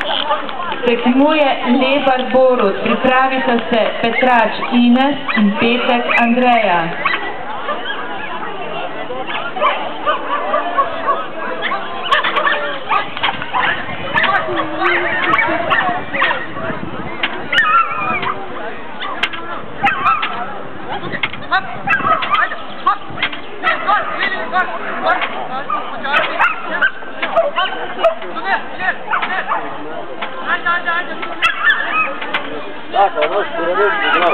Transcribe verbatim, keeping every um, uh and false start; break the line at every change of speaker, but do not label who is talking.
Tekmuje Lebar Borut, pripravita se Petrač Ines in Petek Andreja.
Saka, noć piravedni glav.